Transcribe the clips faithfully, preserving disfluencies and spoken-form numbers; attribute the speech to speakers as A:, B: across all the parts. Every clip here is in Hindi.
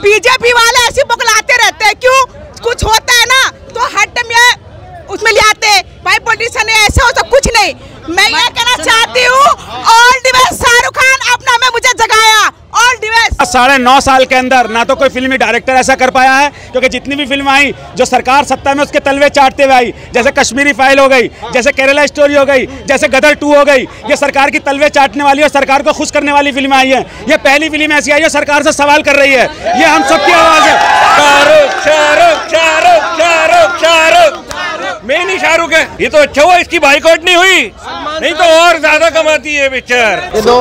A: बीजेपी वाले ऐसे बकलाते रहते हैं, क्यों? कुछ होता है ना तो हर टाइम ये उसमें ले आते हैं, भाई पॉलिटिशियन ऐसा हो तो कुछ नहीं। मैं ये कहना चाहती हूँ, all the best Shahrukh Khan, अपना में मुझे जगाया, ऑल द बेस्ट।
B: साढ़े नौ साल के अंदर ना तो कोई फिल्मी डायरेक्टर ऐसा कर पाया है, क्योंकि जितनी भी फिल्म आई जो सरकार सत्ता में उसके तलवे चाटते हुए आई, जैसे कश्मीरी फाइल हो गई, जैसे केरला स्टोरी हो गई, जैसे गदर टू हो गई, ये सरकार की तलवे चाटने वाली और सरकार को खुश करने वाली फिल्म आई है। ये पहली फिल्म ऐसी आई है सरकार से सवाल कर रही है, ये हम सबकी आवाज है।
C: शाहरुख शाहरुख शाहरुक शाहरुक शाहरुक मेन ही शाहरुख है। ये तो अच्छा हुआ इसकी बाइकआउट नहीं हुई, नहीं तो और ज्यादा कमाती है पिक्चर।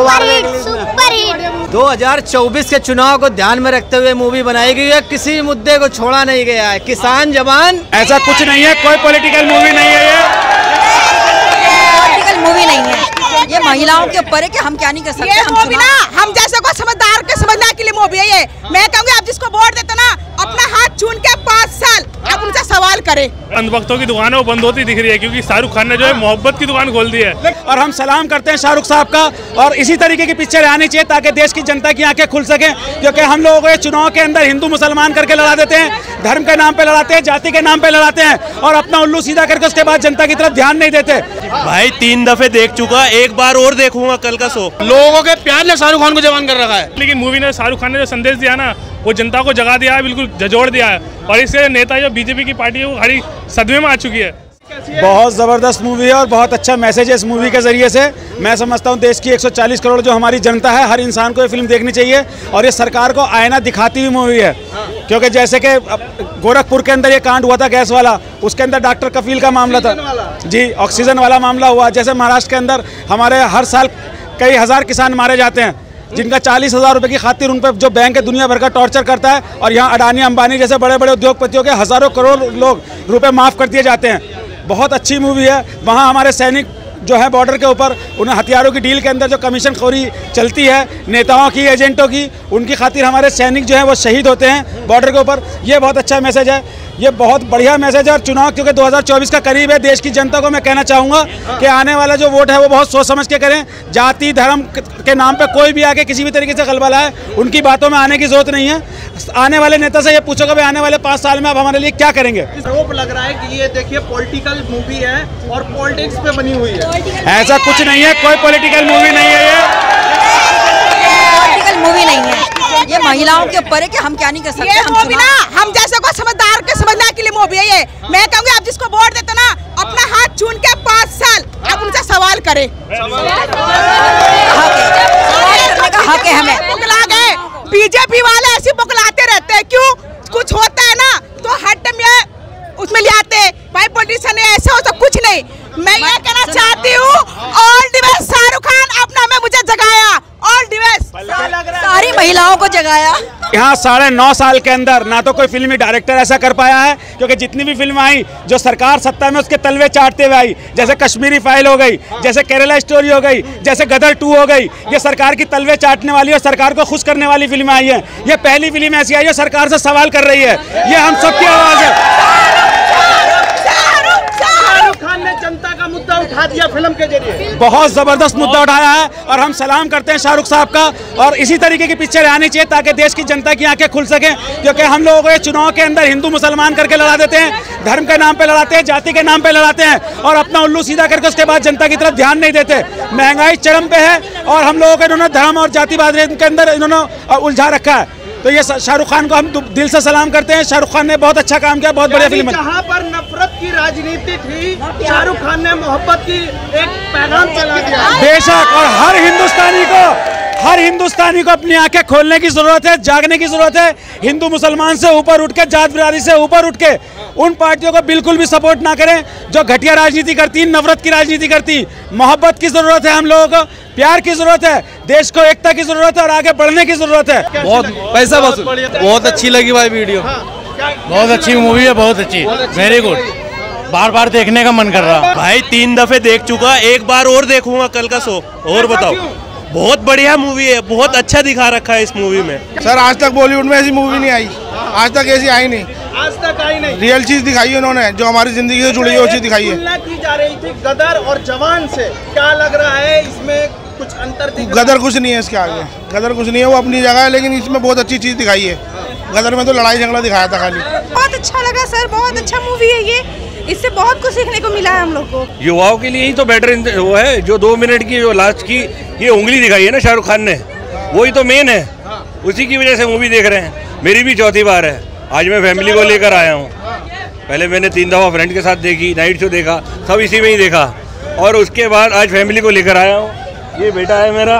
D: दो हजार चौबीस के चुनाव को ध्यान में रखते हुए मूवी बनाई गई है, किसी मुद्दे को छोड़ा नहीं गया है। किसान जवान
B: ऐसा कुछ नहीं है, कोई पॉलिटिकल मूवी नहीं है, ये
E: पॉलिटिकल मूवी नहीं है, ये महिलाओं के ऊपर है कि हम क्या नहीं कर सकते।
A: ये मूवी ना हम जैसे को समझदार के समझने के लिए मूवी है ये। मैं कहूँगी आप जिसको वोट देते ना, अपना हाथ चून के पाँच साल आप उनसे सवाल करें।
F: अंधभक्तों की दुकान है वो बंद होती दिख रही है, क्योंकि शाहरुख खान ने जो है मोहब्बत की दुकान खोल दी है।
B: और हम सलाम करते हैं शाहरुख साहब का, और इसी तरीके की पिक्चर आनी चाहिए ताकि देश की जनता की आंखें खुल सके, क्योंकि हम लोगों को चुनाव के अंदर हिंदू मुसलमान करके लड़ा देते हैं, धर्म के नाम पे लड़ाते हैं, जाति के नाम पे लड़ाते हैं, और अपना उल्लू सीधा करके उसके बाद जनता की तरफ ध्यान नहीं देते।
C: भाई तीन दफे देख चुका, एक बार और देखूंगा कल का शो।
G: लोगों के प्यार ने शाहरुख खान को जवान कर रखा है,
F: लेकिन मूवी ने शाहरुख खान ने जो संदेश दिया ना, वो जनता को जगा दिया है, बिल्कुल झंझोड़ दिया है, और इससे नेता जो बीजेपी की पार्टी है वो हरी सदमे में आ चुकी है।
B: बहुत ज़बरदस्त मूवी है और बहुत अच्छा मैसेज है इस मूवी के ज़रिए से। मैं समझता हूँ देश की एक सौ चालीस करोड़ जो हमारी जनता है, हर इंसान को ये फिल्म देखनी चाहिए, और ये सरकार को आईना दिखाती हुई मूवी है। क्योंकि जैसे कि गोरखपुर के अंदर ये कांड हुआ था गैस वाला, उसके अंदर डॉक्टर कफील का मामला था जी, ऑक्सीजन वाला मामला हुआ। जैसे महाराष्ट्र के अंदर हमारे हर साल कई हज़ार किसान मारे जाते हैं, जिनका चालीस हज़ार रुपये की खातिर उन पर जो बैंक है दुनिया भर का टॉर्चर करता है, और यहाँ अडानी अंबानी जैसे बड़े बड़े उद्योगपतियों के हज़ारों करोड़ लोग रुपए माफ़ कर दिए जाते हैं। बहुत अच्छी मूवी है। वहाँ हमारे सैनिक जो है बॉर्डर के ऊपर, उन्हें हथियारों की डील के अंदर जो कमीशन खोरी चलती है नेताओं की, एजेंटों की, उनकी खातिर हमारे सैनिक जो है वो शहीद होते हैं बॉर्डर के ऊपर। ये बहुत अच्छा मैसेज है, ये बहुत बढ़िया मैसेज है। और चुनाव क्योंकि दो हज़ार चौबीस का करीब है, देश की जनता को मैं कहना चाहूँगा कि आने वाला जो वोट है वो बहुत सोच समझ के करें। जाति धर्म के नाम पे कोई भी आके किसी भी तरीके से गलबला है, उनकी बातों में आने की जरूरत नहीं है। आने वाले नेता से ये पूछोगे भाई आने वाले पाँच साल में आप हमारे लिए क्या करेंगे।
G: आरोप लग रहा है कि ये देखिए पॉलिटिकल मूवी है और पॉलिटिक्स पे बनी हुई है।
B: ऐसा कुछ नहीं है, कोई पॉलिटिकल मूवी नहीं है, ये
E: पॉलिटिकल मूवी नहीं है, ये महिलाओं के ऊपर है कि हम क्या नहीं कर सकते।
A: ये मूवी ना हम जैसे को समझदार के समझने के लिए मूवी है ये। मैं कहूँगी आप जिसको वोट देते ना, अपना हाथ चून के पाँच साल आप उनसे सवाल करें।
E: हक है हमें।
A: बीजेपी वाले ऐसे बकलाते रहते हैं, क्यों? कुछ होता है ना तो हर टाइम ये उसमें ले आते हैं, भाई पॉलिटिशियन ऐसा हो तो कुछ नहीं। मैं ये कहना चाहती हूँ, all the best Shahrukh Khan, अपना में मुझे जगाया, ऑल द बेस्ट।
E: सारी महिलाओं को जगाया।
B: यहाँ साढ़े नौ साल के अंदर ना तो कोई फिल्मी डायरेक्टर ऐसा कर पाया है, क्योंकि जितनी भी फिल्म आई जो सरकार सत्ता में उसके तलवे चाटते हुए आई, जैसे कश्मीरी फाइल हो गई, जैसे केरला स्टोरी हो गई, जैसे गदर टू हो गई, ये सरकार की तलवे चाटने वाली और सरकार को खुश करने वाली फिल्म आई है। ये पहली फिल्म ऐसी आई है सरकार से सवाल कर रही है, ये हम सबकी आवाज़ है।
G: खान ने जनता का मुद्दा उठा दिया फिल्म के जरिए,
B: बहुत जबरदस्त मुद्दा उठाया है, और हम सलाम करते हैं शाहरुख साहब का, और इसी तरीके की पिक्चर आनी चाहिए ताकि देश की जनता की आंखें खुल सके। क्योंकि हम लोगों को चुनाव के अंदर हिंदू मुसलमान करके लड़ा देते हैं, धर्म के नाम पे लड़ाते हैं, जाति के नाम पे लड़ाते हैं, और अपना उल्लू सीधा करके उसके बाद जनता की तरफ ध्यान नहीं देते। महंगाई चरम पे है, और हम लोगों को इन्होंने धर्म और जातिवाद के अंदर इन्होंने उलझा रखा है। तो ये शाहरुख खान को हम दिल से सलाम करते हैं। शाहरुख खान ने बहुत अच्छा काम किया, बहुत बढ़िया फिल्म है।
G: जहाँ पर नफरत की राजनीति थी, शाहरुख खान ने मोहब्बत की एक पैगाम चला दिया।
B: बेशक, और हर हिंदुस्तानी को हर हिंदुस्तानी को अपनी आंखें खोलने की जरूरत है, जागने की जरूरत है। हिंदू मुसलमान से ऊपर उठ के, जात बिरादरी से ऊपर उठ के उन पार्टियों को बिल्कुल भी सपोर्ट ना करें जो घटिया राजनीति करती, नफरत की राजनीति करती। मोहब्बत की जरूरत है, हम लोगों को प्यार की जरूरत है, देश को एकता की जरूरत है, और आगे बढ़ने की जरूरत है।
D: बहुत पैसा वसूल, बहुत अच्छी लगी भाई वीडियो, बहुत अच्छी मूवी है, बहुत अच्छी, वेरी गुड, बार बार देखने का मन कर रहा।
C: भाई तीन दफे देख चुका, एक बार और देखूंगा कल का शो। और बताओ, बहुत बढ़िया मूवी है, बहुत अच्छा दिखा रखा है इस मूवी में।
H: सर आज तक बॉलीवुड में ऐसी मूवी नहीं आई, आज तक ऐसी आई नहीं,
G: आज तक आई नहीं।
H: रियल चीज दिखाई है उन्होंने, जो हमारी जिंदगी से जुड़ी है वो चीज दिखाई है।
G: तुलना की जा रही थी गदर और जवान से, क्या लग रहा है इसमें कुछ अंतर दिख रहा है?
H: गदर कुछ नहीं है इसके आगे, गदर कुछ नहीं है, वो अपनी जगह है, लेकिन इसमें बहुत अच्छी चीज दिखाई है। गदर में तो लड़ाई झगड़ा दिखाया था खाली।
A: बहुत अच्छा लगा सर, बहुत अच्छा मूवी है ये, इससे बहुत कुछ सीखने को मिला है हम लोग को।
C: युवाओं के लिए ही तो बेटर वो है, जो दो मिनट की जो लास्ट की ये उंगली दिखाई है ना शाहरुख खान ने, वही तो मेन है, उसी की वजह से मूवी देख रहे हैं। मेरी भी चौथी बार है, आज मैं फैमिली को लेकर आया हूँ। पहले मैंने तीन दफ़ा फ्रेंड के साथ देखी, नाइट शो देखा, सब इसी में ही देखा, और उसके बाद आज फैमिली को लेकर आया हूँ। ये बेटा है मेरा,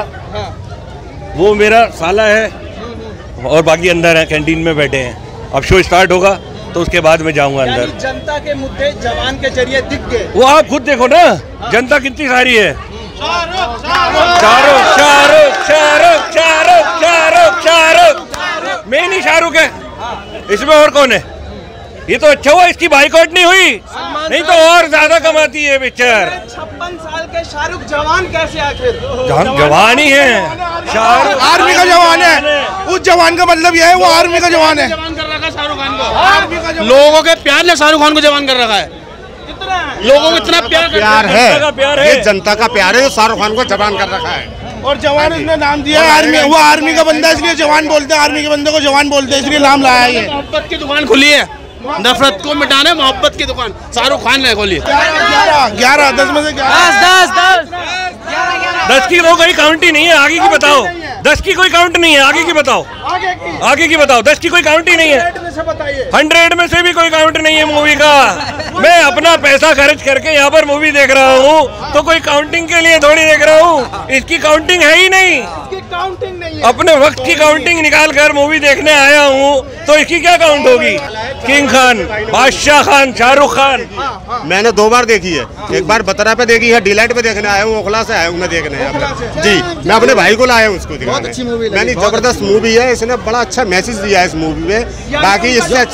C: वो मेरा साला है, और बाकी अंदर है कैंटीन में बैठे हैं। अब शो स्टार्ट होगा तो उसके बाद मैं जाऊंगा अंदर।
G: जनता के मुद्दे जवान के जरिए दिख गए,
C: वो आप खुद देखो ना, जनता कितनी सारी है। शाहरुख शाहरुख शाहरुख शाहरुख शाहरुख शाहरुख मेन ही शाहरुख है, इसमें और कौन है? ये तो अच्छा हुआ इसकी बाइकआउट नहीं हुई, नहीं तो और ज्यादा कमाती है पिक्चर।
G: छप्पन साल के शाहरुख जवान कैसे आखिर?
C: जवान ही है, शाहरुख
H: आर्मी का जवान है, उस जवान का मतलब यह है वो आर्मी का जवान है।
D: जवान कर रखा है शाहरुख खान को, आर्मी का जवान। लोगों के प्यार ने शाहरुख खान को जवान कर रखा है, लोगों को इतना प्यार
H: प्यार है,
C: ये
H: जनता का प्यार है, जो शाहरुख खान को जवान कर रखा है। और जवान उसने नाम दिया है आर्मी, वो आर्मी का बंदा है इसलिए जवान बोलते हैं, आर्मी के बंदे को जवान बोलते हैं इसलिए नाम लाया है।
D: मोहब्बत की दुकान खुली है, नफरत को मिटाने मोहब्बत की दुकान शाहरुख खान ने खोली।
H: ग्यारह ग्यारह दस में से
E: दस दस
C: दस की वो कोई काउंट ही नहीं है, आगे की बताओ। दस की कोई काउंट नहीं है, आगे की बताओ, आगे की बताओ। दस की कोई काउंट ही नहीं है, हंड्रेड में से भी कोई काउंट नहीं है मूवी का। मैं अपना पैसा खर्च करके यहाँ पर मूवी देख रहा हूँ, तो कोई काउंटिंग के लिए थोड़ी देख रहा हूँ, इसकी काउंटिंग है ही नहीं।
G: काउंटिंग नहीं है,
C: अपने वक्त की काउंटिंग निकाल कर मूवी देखने आया हूँ, तो इसकी क्या काउंट होगी? किंग खान, बादशाह खान, शाहरुख खान।
H: मैंने दो बार देखी है, एक बार बतरा पे देखी है, डिलाइट पे देखने आया हूँ, ओखला से आया हूँ मैं देखने जी। मैं अपने भाई को लाया हूँ उसको दिखाने। बहुत अच्छी मूवी मैंने, जबरदस्त मूवी है, इसने बड़ा अच्छा मैसेज दिया है इस मूवी में। बाकी इससे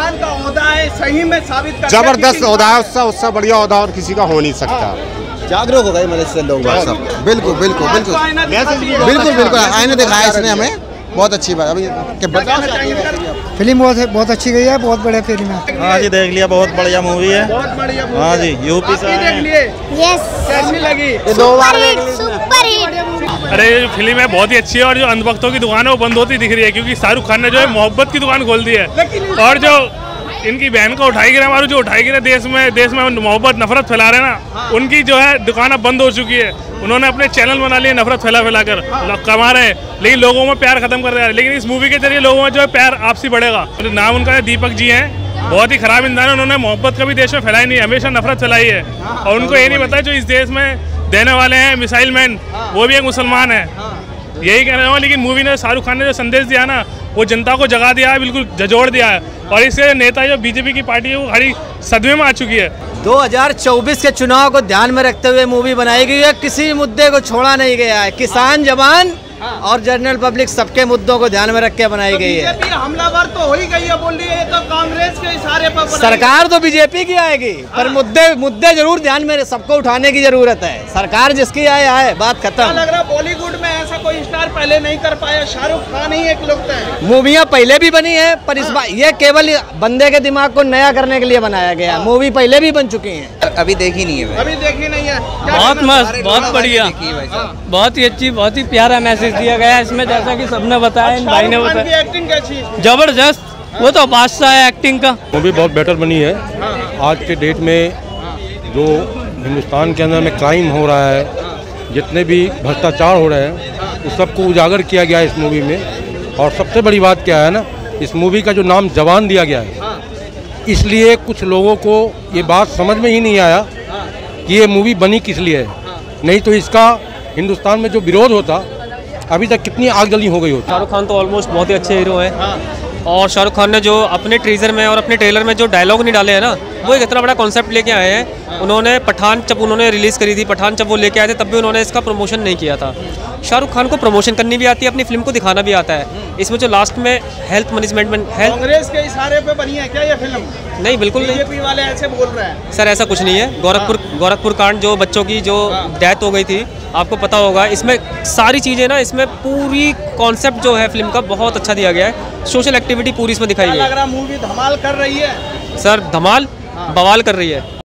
G: सही में साबित
H: जबरदस्त ओहदा है, उससे उससे बढ़िया ओहदा और किसी का हो नहीं सकता।
I: जागरूक हो गए मतलब इससे लोग सब। बिल्कुल बिल्कुल बिल्कुल बिल्कुल बिल्कुल आईने दिखाया इसने हमें, बहुत अच्छी बात। अभी
J: फिल्म बहुत बहुत अच्छी गई है, बहुत बढ़िया फिल्म है।
K: हाँ जी देख लिया, बहुत बढ़िया मूवी है।
G: बहुत बढ़िया मूवी।
K: हाँ जी यूपी से
G: देख लिए?
L: यस।
G: कैसी लगी?
L: दो बार सुपर हिट।
F: अरे ये जो फिल्म है बहुत ही अच्छी है, और जो अंधभक्तों की दुकान है वो बंद होती दिख रही है, क्योंकि शाहरुख खान ने जो है मोहब्बत की दुकान खोल दी है। और जो इनकी बहन को उठाई गिरा, हमारे जो उठाई गिरा देश में देश में मोहब्बत नफरत फैला रहे हैं ना, उनकी जो है दुकान अब बंद हो चुकी है। उन्होंने अपने चैनल बना लिए नफरत फैला फैला कर कमा रहे हैं, लेकिन लोगों में प्यार खत्म कर रहे हैं। लेकिन इस मूवी के जरिए लोगों में जो है प्यार आपसी बढ़ेगा। नाम उनका दीपक जी हैं, बहुत ही खराब इंसान है, उन्होंने मोहब्बत कभी देश में फैलाई नहीं, हमेशा नफरत फैलाई है। और उनको ये नहीं पता जो इस देश में देने वाले हैं मिसाइल मैन, वो भी एक मुसलमान है, यही कहना चाहूँगा। लेकिन मूवी ने, शाहरुख खान ने जो संदेश दिया ना, वो जनता को जगा दिया है, बिल्कुल झंझोड़ दिया है। और इससे नेता जो बीजेपी की पार्टी है वो हरी सदमे में आ चुकी है।
M: दो हज़ार चौबीस के चुनाव को ध्यान में रखते हुए मूवी बनाई गई है, किसी मुद्दे को छोड़ा नहीं गया है। किसान, जवान और जनरल पब्लिक सबके मुद्दों को ध्यान में रख के बनाई गई है।
G: बीजेपी हमलावर तो हो ही गई है, बोल रही है तो कांग्रेस के इशारे पर।
M: सरकार तो बीजेपी की आएगी, पर मुद्दे मुद्दे जरूर ध्यान में सबको उठाने की जरूरत है। सरकार जिसकी आए आए, बात खत्म।
G: लग रहा बॉलीवुड में ऐसा कोई स्टार पहले नहीं कर पाया, शाहरुख खान ही एक लोग है।
M: मूवियाँ पहले भी बनी है, पर इस बार ये केवल बंदे के दिमाग को नया करने के लिए बनाया गया। मूवी पहले भी बन चुकी है,
E: अभी देखी नहीं है।
G: अभी देखी नहीं है।
N: बहुत मस्त, बहुत बढ़िया, बहुत ही अच्छी, बहुत ही प्यारा मैसेज दिया गया है इसमें, जैसा कि सबने बताया, इन भाई ने बताया।
G: एक्टिंग कैसी?
N: जबरदस्त, वो तो बादशाह है एक्टिंग का।
O: मूवी बहुत बेटर बनी है। आज के डेट में जो हिंदुस्तान के अंदर में क्राइम हो रहा है, जितने भी भ्रष्टाचार हो रहे हैं, उस सबको उजागर किया गया है इस मूवी में। और सबसे बड़ी बात क्या है ना, इस मूवी का जो नाम जवान दिया गया है, इसलिए कुछ लोगों को ये बात समझ में ही नहीं आया कि ये मूवी बनी किस लिए है। नहीं तो इसका हिंदुस्तान में जो विरोध होता, अभी तक कितनी आगजनी हो गई होती।
N: शाहरुख खान तो ऑलमोस्ट बहुत ही अच्छे हीरो हैं, और शाहरुख खान ने जो अपने टीजर में और अपने ट्रेलर में जो डायलॉग नहीं डाले हैं ना, वो एक इतना बड़ा कॉन्सेप्ट लेके आए हैं। उन्होंने पठान जब उन्होंने रिलीज़ करी थी, पठान जब वो लेके आए थे, तब भी उन्होंने इसका प्रमोशन नहीं किया था। शाहरुख खान को प्रमोशन करनी भी आती है, अपनी फिल्म को दिखाना भी आता है। इसमें जो लास्ट में हेल्थ मैनेजमेंट में हेल्थ,
G: कांग्रेस के इशारे पे बनी है क्या ये फिल्म?
N: नहीं, बिल्कुल नहीं।
G: बीजेपी वाले ऐसे बोल रहे हैं।
N: सर ऐसा कुछ नहीं है। गोरखपुर गोरखपुर कांड, जो बच्चों की जो डेथ हो गई थी, आपको पता होगा, इसमें सारी चीज़ें ना, इसमें पूरी कॉन्सेप्ट जो है फिल्म का बहुत अच्छा दिया गया है। सोशल एक्टिविटी पूरी इसमें दिखाई गई है।
G: लग रहा मूवी धमाल कर रही है।
N: सर धमाल बवाल कर रही है।